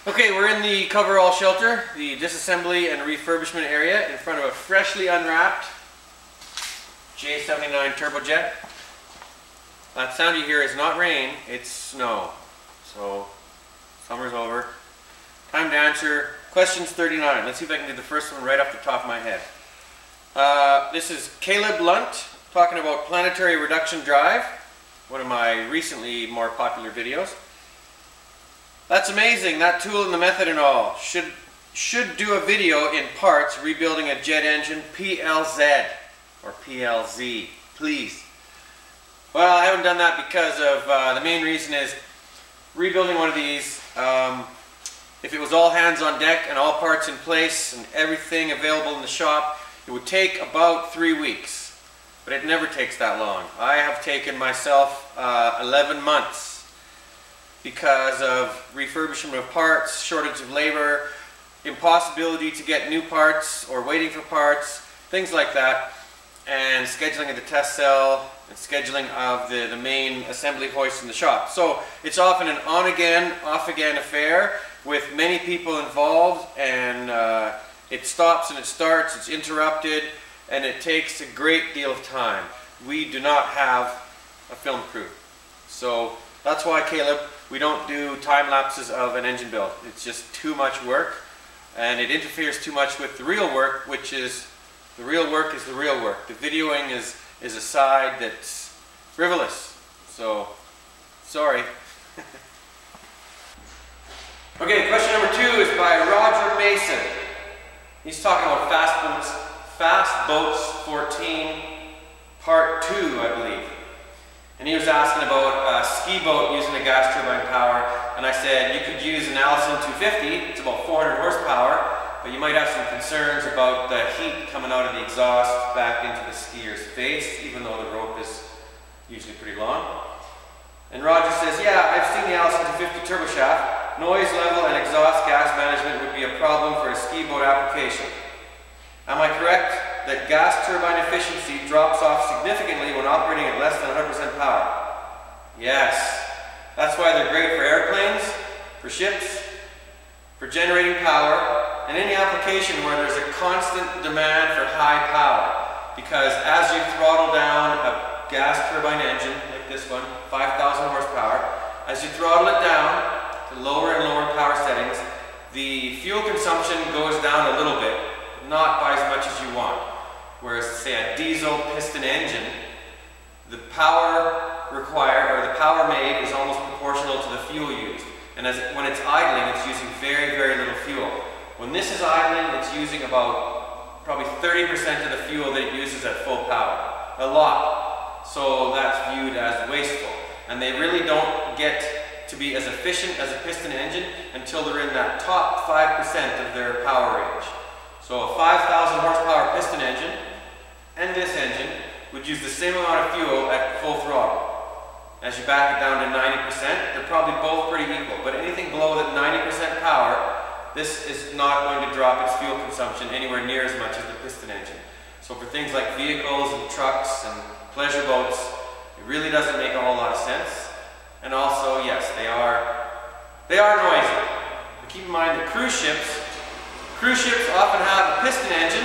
Okay, we're in the coverall shelter, the disassembly and refurbishment area in front of a freshly unwrapped J79 turbojet. That sound you hear is not rain, it's snow. So, summer's over. Time to answer questions 39. Let's see if I can do the first one right off the top of my head. This is Caleb Lunt talking about planetary reduction drive, one of my recently more popular videos. That's amazing, that tool and the method and all. Should do a video in parts rebuilding a jet engine PLZ or PLZ, please. Well, I haven't done that because of, the main reason is rebuilding one of these, if it was all hands on deck and all parts in place and everything available in the shop, it would take about 3 weeks. But it never takes that long. I have taken myself 11 months because of refurbishment of parts, shortage of labor, impossibility to get new parts or waiting for parts, things like that, and scheduling of the test cell and scheduling of the main assembly hoist in the shop. So it's often an on-again, off-again affair with many people involved, and it stops and it starts, it's interrupted, and it takes a great deal of time. We do not have a film crew. So that's why, Caleb, we don't do time lapses of an engine build. It's just too much work, and it interferes too much with the real work, which is, the real work is the real work. The videoing is a side that's frivolous. So, sorry. Okay, question number 2 is by Roger Mason. He's talking about Fast Boats 14, part 2, I believe. And he was asking about a ski boat using a gas turbine power, and I said you could use an Allison 250, it's about 400 horsepower, but you might have some concerns about the heat coming out of the exhaust back into the skier's face, even though the rope is usually pretty long. And Roger says, yeah, I've seen the Allison 250 turbo shaft. Noise level and exhaust gas management would be a problem for a ski boat application. Am I correct that gas turbine efficiency drops off significantly when operating at less than 100% power? Yes. That's why they're great for airplanes, for ships, for generating power, and any application where there's a constant demand for high power. Because as you throttle down a gas turbine engine, like this one, 5,000 horsepower, as you throttle it down to lower and lower power settings, the fuel consumption goes down a little bit, not by as much as you want. Whereas, say, a diesel piston engine, the power required, or the power made, is almost proportional to the fuel used. And when it's idling, it's using very, very little fuel. When this is idling, it's using about probably 30% of the fuel that it uses at full power. A lot. So that's viewed as wasteful. And they really don't get to be as efficient as a piston engine until they're in that top 5% of their power range. So a 5,000 horsepower piston engine and this engine would use the same amount of fuel at full throttle. As you back it down to 90%, they're probably both pretty equal, but anything below that 90% power, this is not going to drop its fuel consumption anywhere near as much as the piston engine. So for things like vehicles and trucks and pleasure boats, it really doesn't make a whole lot of sense. And also, yes, they are noisy. But keep in mind that cruise ships often have a piston engine,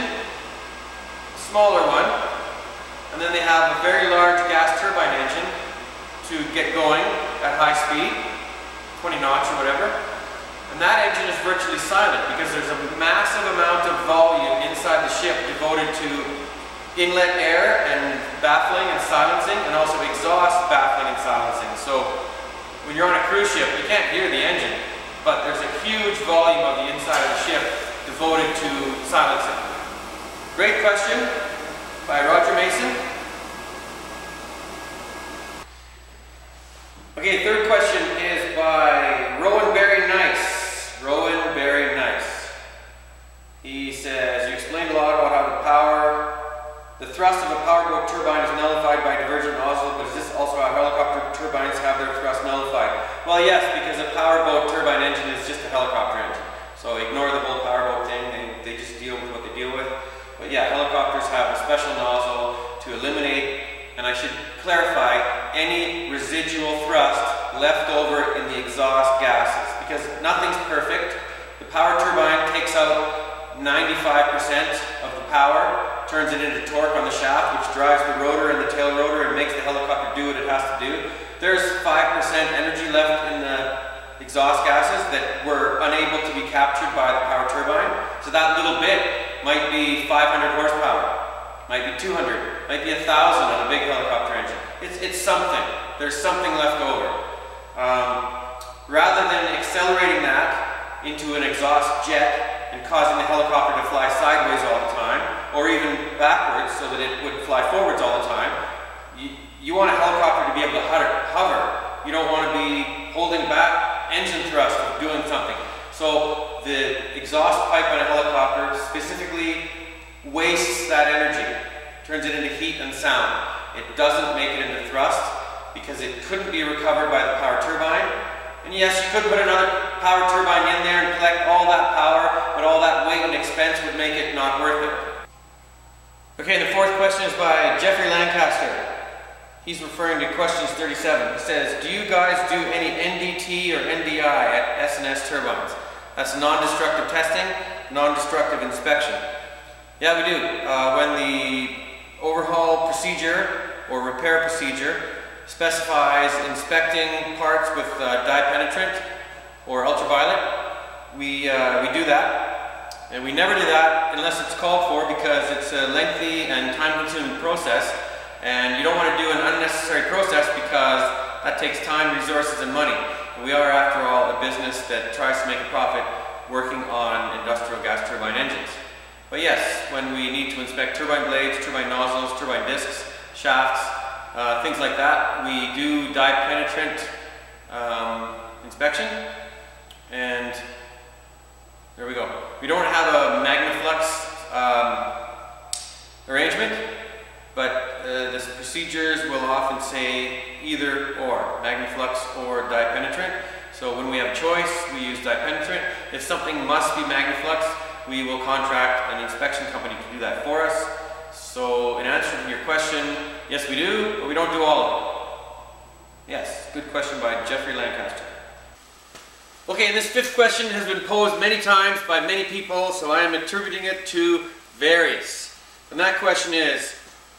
a smaller one, and then they have a very large gas turbine engine to get going at high speed, 20 knots or whatever. And that engine is virtually silent because there's a massive amount of volume inside the ship devoted to inlet air and baffling and silencing, and also exhaust baffling and silencing. So when you're on a cruise ship, you can't hear the engine, but there's a huge volume of the inside of the ship devoted to silencing. Great question by Roger Mason. Okay, third question is by Rowan Berry Nice. Rowan Berry Nice. He says, you explained a lot about how the thrust of a powerboat turbine is nullified by divergent nozzle, but is this also how helicopter turbines have their thrust nullified? Well, yes, because a powerboat turbine engine is just a helicopter engine. So ignore the whole powerboat thing, they just deal with what they deal with. But yeah, helicopters have a special nozzle to eliminate, and I should clarify, any residual thrust left over in the exhaust gases, because nothing's perfect. The power turbine takes out 95% of the power, turns it into torque on the shaft, which drives the rotor and the tail rotor and makes the helicopter do what it has to do. There's 5% energy left in the exhaust gases that were unable to be captured by the power turbine. So that little bit might be 500 horsepower, might be 200, might be 1,000 on a big helicopter engine. It's something. There's something left over. Rather than accelerating that into an exhaust jet and causing the helicopter to fly sideways all the time, or even backwards so that it would fly forwards all the time, you want a helicopter to be able to hover. You don't want to be holding back engine thrust of doing something. So the exhaust pipe on a helicopter specifically wastes that energy, turns it into heat and sound. It doesn't make it into thrust because it couldn't be recovered by the power turbine. And yes, you could put another power turbine in there and collect all that power, but all that weight and expense would make it not worth it. Okay, the fourth question is by Jeffrey Lancaster. He's referring to questions 37. He says, do you guys do any NDT or NDI at S&S turbines? That's non-destructive testing, non-destructive inspection. Yeah, we do. When the overhaul procedure or repair procedure specifies inspecting parts with dye penetrant or ultraviolet, we do that. And we never do that unless it's called for, because it's a lengthy and time-consuming process, and you don't want to do an unnecessary process because that takes time, resources, and money. And we are, after all, a business that tries to make a profit working on industrial gas turbine engines. But yes, when we need to inspect turbine blades, turbine nozzles, turbine discs, shafts, things like that, we do dye penetrant inspection, and there we go. We don't have a MagnaFlux arrangement, but the procedures will often say either or, MagnaFlux or dye penetrant. So when we have choice, we use dye penetrant. If something must be MagnaFlux, we will contract an inspection company to do that for us. So in answer to your question, yes we do, but we don't do all of it. Yes, good question by Jeffrey Lancaster. Okay, and this fifth question has been posed many times by many people, so I am attributing it to various. And that question is,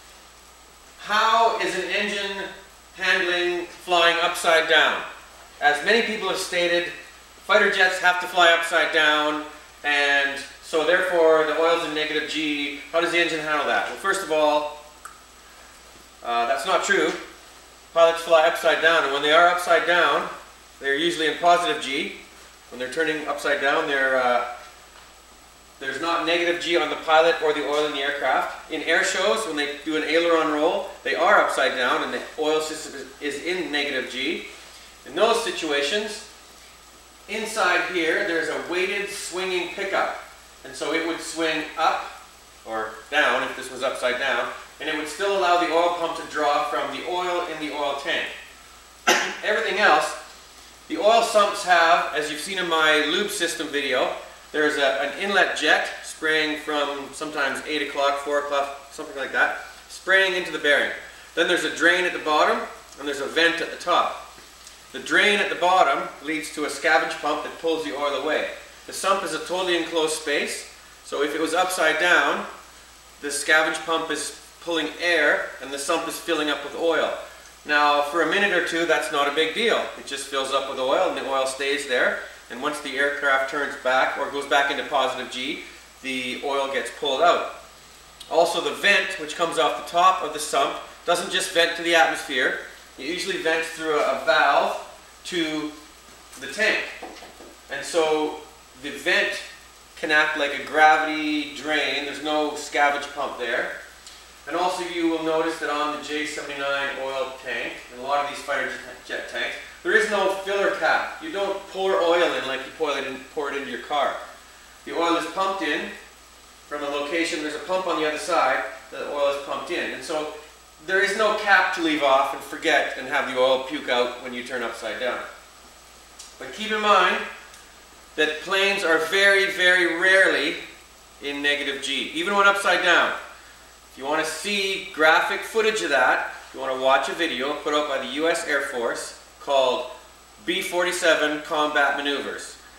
how is an engine handling flying upside down? As many people have stated, fighter jets have to fly upside down, and so therefore the oil's in negative G. How does the engine handle that? Well, first of all, that's not true. Pilots fly upside down, and when they are upside down, they're usually in positive G. When they're turning upside down, there's not negative G on the pilot or the oil in the aircraft. In air shows, when they do an aileron roll, they are upside down and the oil system is in negative G. In those situations, inside here, there's a weighted swinging pickup. And so it would swing up or down if this was upside down, and it would still allow the oil pump to draw from the oil in the oil tank. Everything else, the oil sumps have, as you've seen in my lube system video, there's an inlet jet spraying from sometimes 8 o'clock, 4 o'clock, something like that, spraying into the bearing. Then there's a drain at the bottom, and there's a vent at the top. The drain at the bottom leads to a scavenge pump that pulls the oil away. The sump is a totally enclosed space, so if it was upside down, the scavenge pump is pulling air and the sump is filling up with oil. Now, for a minute or two, that's not a big deal. It just fills up with oil and the oil stays there. And once the aircraft turns back or goes back into positive G, the oil gets pulled out. Also, the vent, which comes off the top of the sump, doesn't just vent to the atmosphere. It usually vents through a valve to the tank. And so the vent can act like a gravity drain. There's no scavenge pump there. And also you will notice that on the J79 oil tank, and a lot of these fighter jet tanks, there is no filler cap. You don't pour oil in like you pour it into your car. The oil is pumped in from a location. There's a pump on the other side. The oil is pumped in. And so there is no cap to leave off and forget and have the oil puke out when you turn upside down. But keep in mind that planes are very, very rarely in negative G, even when upside down. If you want to see graphic footage of that, you want to watch a video put out by the US Air Force called B-47 Combat Maneuvers.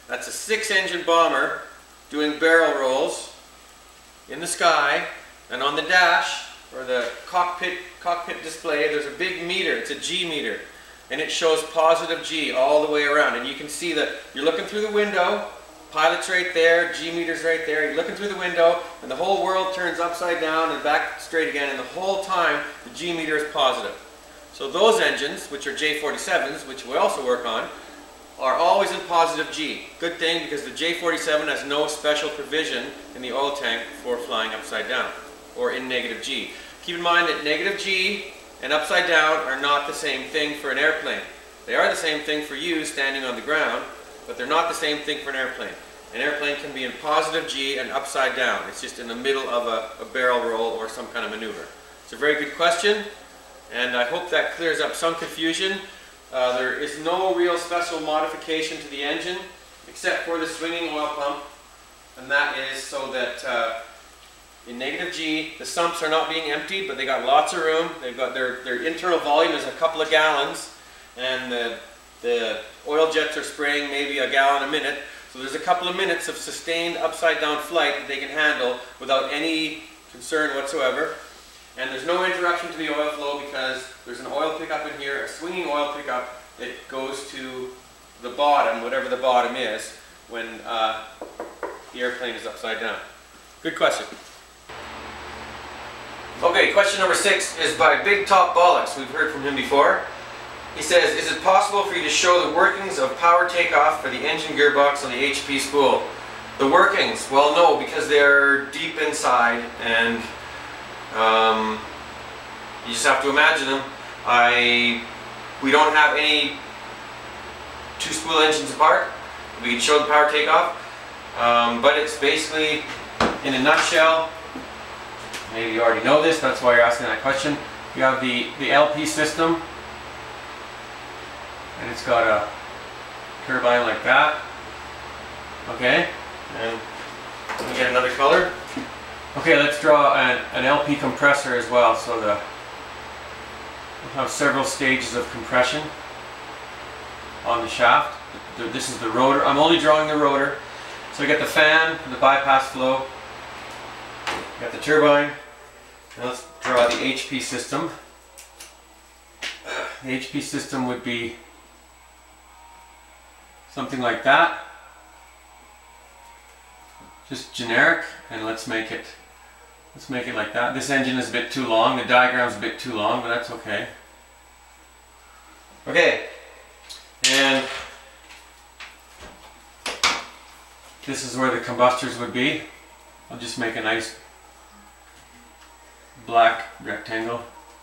That's a 6-engine bomber doing barrel rolls in the sky, and on the dash, or the cockpit display, there's a big meter. It's a G meter, and it shows positive G all the way around. And you can see that you're looking through the window, pilot's right there, G meter's right there, you're looking through the window, and the whole world turns upside down and back straight again, and the whole time the G meter is positive. So those engines, which are J47s, which we also work on, are always in positive G. Good thing, because the J47 has no special provision in the oil tank for flying upside down or in negative G. Keep in mind that negative G and upside down are not the same thing for an airplane. They are the same thing for you standing on the ground, but they're not the same thing for an airplane. An airplane can be in positive G and upside down. It's just in the middle of a barrel roll or some kind of maneuver. It's a very good question, and I hope that clears up some confusion. There is no real special modification to the engine except for the swinging oil pump, and that is so that in negative G the sumps are not being emptied, but they got lots of room. They've got their internal volume is a couple of gallons, and the oil jets are spraying maybe a gallon a minute, so there's a couple of minutes of sustained upside down flight that they can handle without any concern whatsoever. And there's no interruption to the oil flow because there's an oil pickup in here, a swinging oil pickup that goes to the bottom, whatever the bottom is, when the airplane is upside down. Good question. Okay, question number 6 is by Big Top Bollocks. We've heard from him before. He says, is it possible for you to show the workings of power takeoff for the engine gearbox on the HP spool? The workings? Well, no, because they're deep inside, and you just have to imagine them. We don't have any 2-spool engines apart. We can show the power takeoff, but it's basically, in a nutshell, maybe you already know this, that's why you're asking that question. You have the LP system, and it's got a turbine like that. Okay, and let me get another color. Okay, let's draw an LP compressor as well. So we'll have several stages of compression on the shaft. This is the rotor. I'm only drawing the rotor. So I get the fan, the bypass flow, got the turbine, and let's draw the HP system. The HP system would be something like that. Just generic, and let's make it like that. This engine is a bit too long. The diagram's a bit too long, but that's okay. Okay, and this is where the combustors would be. I'll just make a nice black rectangle.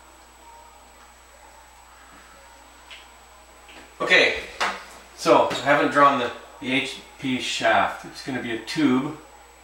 Okay, so I haven't drawn the HP shaft. It's going to be a tube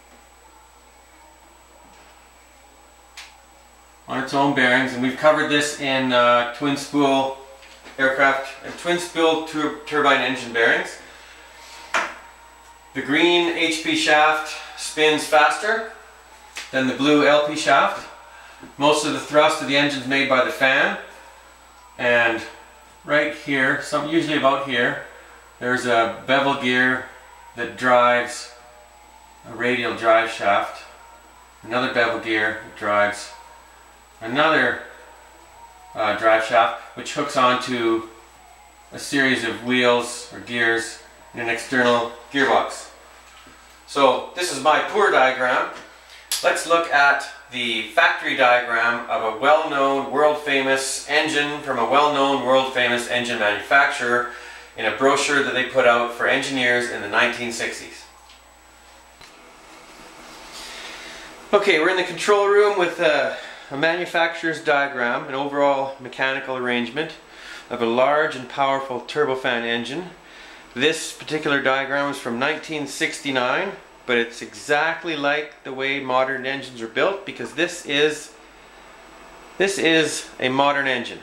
on its own bearings, and we've covered this in twin spool aircraft and twin spool turbine engine bearings. The green HP shaft spins faster than the blue LP shaft. Most of the thrust of the engine is made by the fan, and right here, usually about here, there's a bevel gear that drives a radial drive shaft, another bevel gear that drives another drive shaft, which hooks onto a series of wheels or gears in an external gearbox. So this is my poor diagram. Let's look at the factory diagram of a well-known, world-famous engine from a well-known, world-famous engine manufacturer in a brochure that they put out for engineers in the 1960s. Okay, we're in the control room with a manufacturer's diagram, an overall mechanical arrangement of a large and powerful turbofan engine. This particular diagram is from 1969, but it's exactly like the way modern engines are built, because this is a modern engine.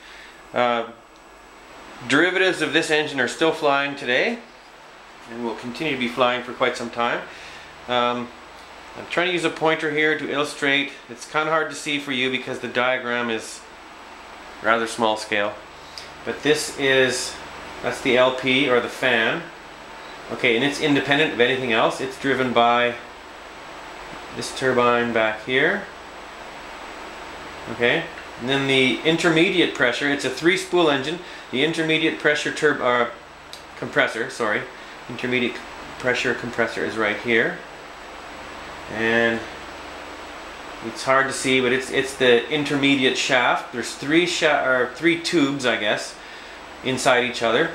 Derivatives of this engine are still flying today and will continue to be flying for quite some time. I'm trying to use a pointer here to illustrate. It's kind of hard to see for you because the diagram is rather small scale, but that's the LP, or the fan, Okay, and it's independent of anything else. It's driven by this turbine back here. Okay, and then the intermediate pressure, it's a 3-spool engine. The intermediate pressure compressor, sorry, intermediate pressure compressor is right here. And it's hard to see, but it's the intermediate shaft. There's three tubes, I guess, inside each other.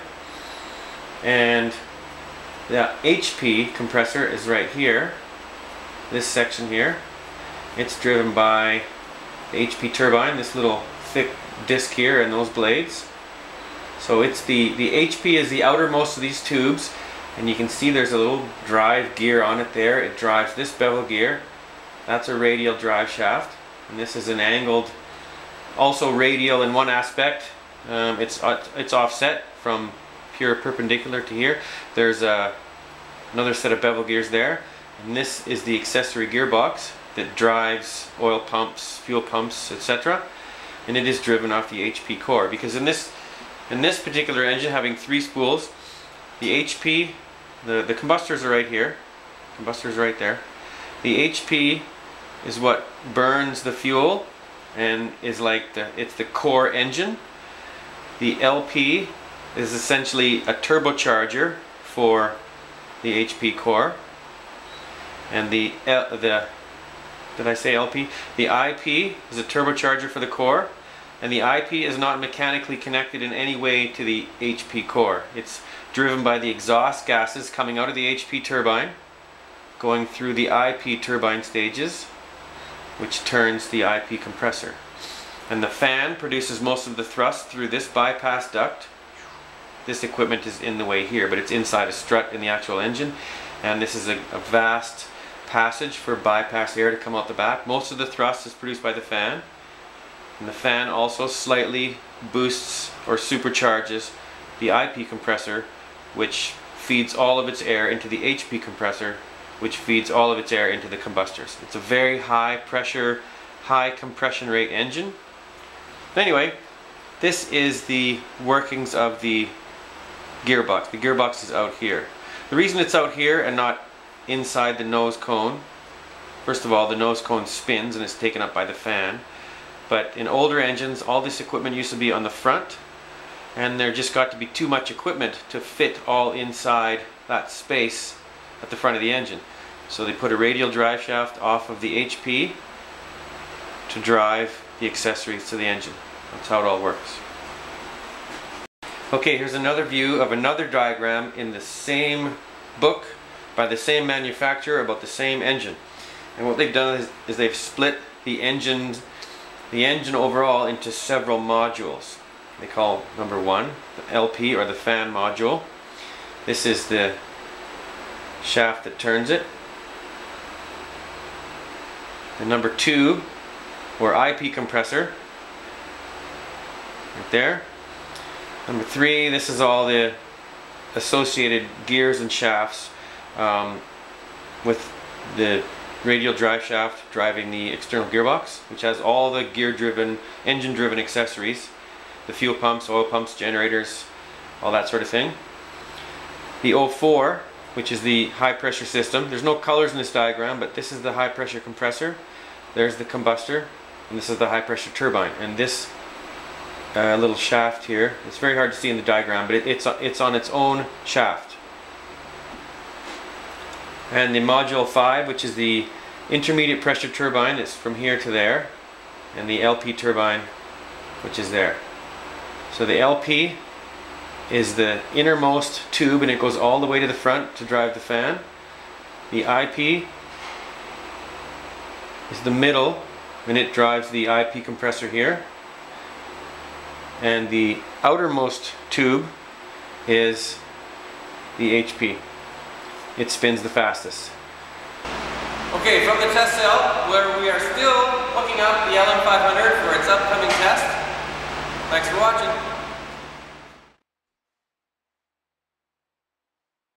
And the HP compressor is right here, this section here. It's driven by the HP turbine, this little thick disc here and those blades. So it's the HP is the outermost of these tubes, and you can see there's a little drive gear on it there. It drives this bevel gear. That's a radial drive shaft, and this is an angled, also radial in one aspect. It's offset from pure perpendicular to here. There's another set of bevel gears there, and this is the accessory gearbox that drives oil pumps, fuel pumps, etc. And it is driven off the HP core, because in this particular engine, having 3 spools, the HP, the combustors are right here, combustors right there. The HP is what burns the fuel and is like it's the core engine. The LP is essentially a turbocharger for the HP core, and did I say LP? The IP is a turbocharger for the core, and the IP is not mechanically connected in any way to the HP core. It's driven by the exhaust gases coming out of the HP turbine, going through the IP turbine stages, which turns the IP compressor. And the fan produces most of the thrust through this bypass duct. This equipment is in the way here, but it's inside a strut in the actual engine, and this is a vast passage for bypass air to come out the back. Most of the thrust is produced by the fan, and the fan also slightly boosts or supercharges the IP compressor, which feeds all of its air into the HP compressor, which feeds all of its air into the combustors. It's a very high pressure, high compression rate engine. Anyway, this is the workings of the gearbox. The gearbox is out here. The reason it's out here and not inside the nose cone, first of all, the nose cone spins and it's taken up by the fan. But in older engines, all this equipment used to be on the front, and there just got to be too much equipment to fit all inside that space at the front of the engine. So they put a radial drive shaft off of the HP to drive the accessories to the engine. That's how it all works. Okay, here's another view of another diagram in the same book by the same manufacturer about the same engine. And what they've done is they've split the engine overall into several modules. They call number 1 the LP, or the fan module. This is the shaft that turns it. The number 2, or IP compressor, right there. Number 3, this is all the associated gears and shafts with the radial drive shaft driving the external gearbox, which has all the gear-driven, engine-driven accessories, the fuel pumps, oil pumps, generators, all that sort of thing. The 04, which is the high-pressure system. There's no colors in this diagram, but this is the high-pressure compressor. There's the combustor, and this is the high-pressure turbine. And this little shaft here, it's very hard to see in the diagram, but it's on its own shaft. And the module 5, which is the intermediate pressure turbine, it's from here to there, and the LP turbine, which is there. So the LP is the innermost tube, and it goes all the way to the front to drive the fan. The IP is the middle, and it drives the IP compressor here. And the outermost tube is the HP. It spins the fastest. Okay, from the test cell, where we are still hooking up the LM500 for its upcoming test. Thanks for watching.